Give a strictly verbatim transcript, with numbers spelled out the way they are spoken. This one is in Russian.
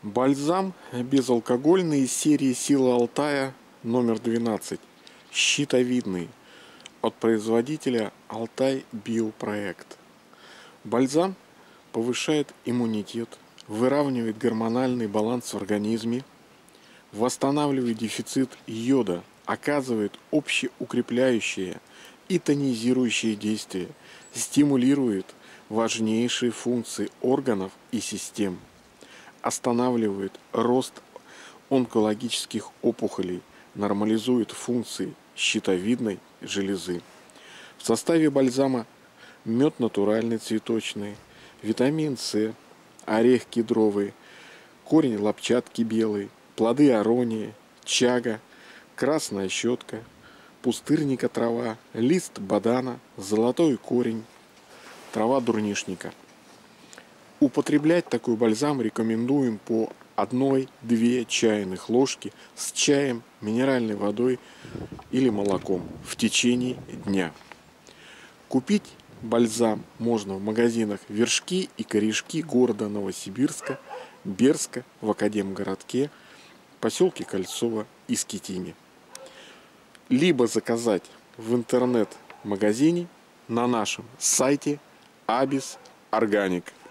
Бальзам безалкогольный из серии «Сила Алтая» номер двенадцать. Щитовидный. От производителя Алтай Биопроект. Бальзам повышает иммунитет, выравнивает гормональный баланс в организме, восстанавливает дефицит йода, оказывает общеукрепляющее и тонизирующее действие, стимулирует важнейшие функции органов и систем, останавливает рост онкологических опухолей, нормализует функции щитовидной железы. В составе бальзама мед натуральный цветочный, витамин С, орех кедровый, корень лопчатки белый, плоды аронии, чага, красная щетка, пустырника трава, лист бадана, золотой корень, трава дурнишника. Употреблять такой бальзам рекомендуем по одной-две чайных ложки с чаем, минеральной водой или молоком в течение дня. Купить бальзам можно в магазинах «Вершки» и «Корешки» города Новосибирска, Берска, в Академгородке, поселке Кольцово и Скитине. Либо заказать в интернет-магазине на нашем сайте Абис Органик.